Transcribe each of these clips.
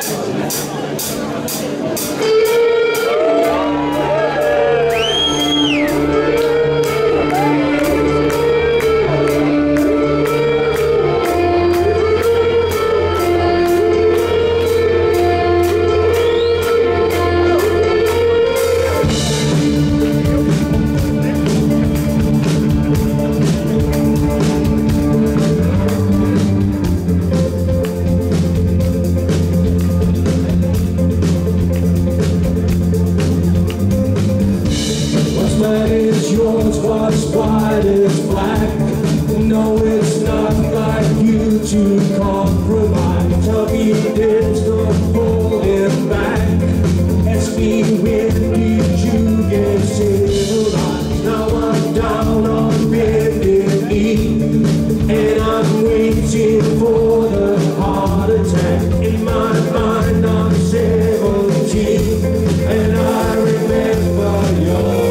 What's white is black. No, it's not like you to compromise. Tell me there's no holding back. Ask me when did you get civilized. Now I'm down on bended knee, and I'm waiting for the heart attack. In my mind I'm 17, and I remember your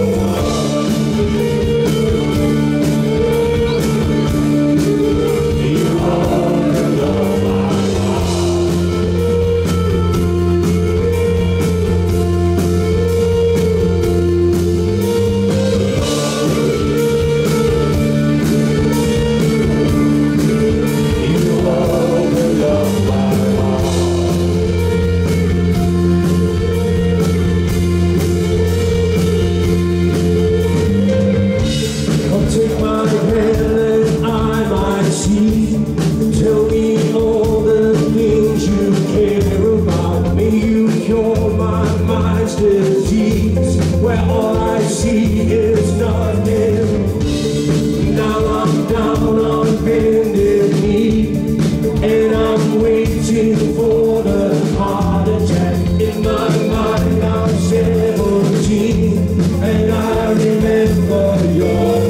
tell me all the things you care about. May you cure my mind's disease, where all I see is nothing. Now I'm down on bended knee, and I'm waiting for the heart attack. In my mind I'm 17, and I remember your